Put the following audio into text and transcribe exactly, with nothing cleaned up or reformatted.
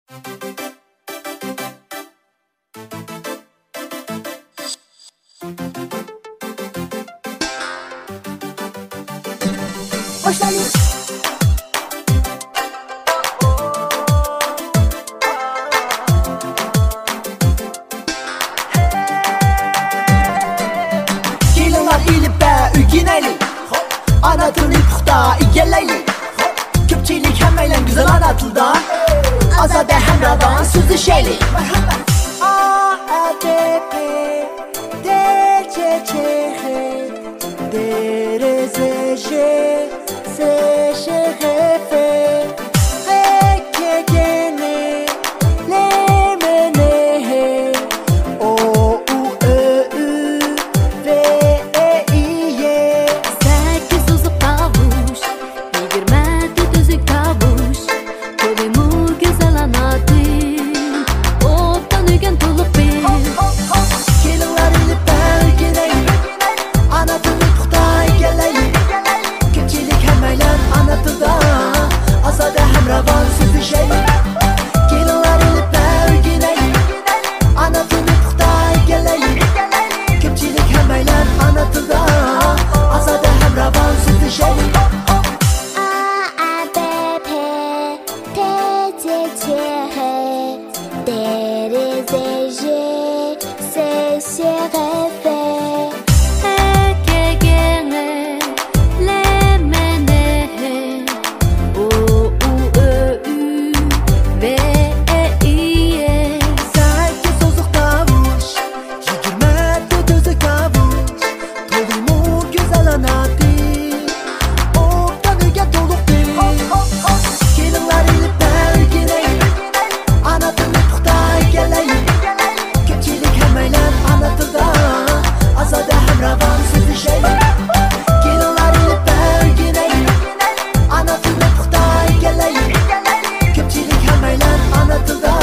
Hoş geldin. Gelinlar ilip be ügineli, ana tili puxta igeleli. Köpçilik hemmeyle güzel ana tildan, azade hemradan sözü şeyli. A, E, D, P, D, C, Ç, H, D, R, Z, J, S, Ş, H, F, H, K, G, N, L, M, N, H, O, U, Ö, Ü, V, E, İ, Y. Sekiz uzun kavuş, yigirme dört özük kavuş. Kolumu güzel anadın, ottan ügen tolup bir. Gelinler ilip ben geleyim, ana tili puxta igeleyim. Köpçilik hemmeyle ana tilda, azade hemravan sözü şeyli. Gelinler ilip ben geleyim, ana tili puxta igeleyim. Köpçilik hemmeyle ana tilda, azade hemravan sözü şeyli. A, B, P, T, C, Ç, H, D, R, Z, J, S, Ş, H, F, H, K, G, N, L, M, N, H, O, U, Ö, Ü, V, E, İ, Y. Sekiz sözlük kavuş, yigirme dört özük kavuş. Tolumu güzel anadı, ottan ügen tolup bir. Gelinler ilip ben geleyim, ana tili puxta igeleyim. Köpçilik hemmeyle ana tilda, azade hemravan sözü şeyli. Gelinler ilip ben geleyim, ana tili puxta igeleyim. Köpçilik hemmeyle ana tilda,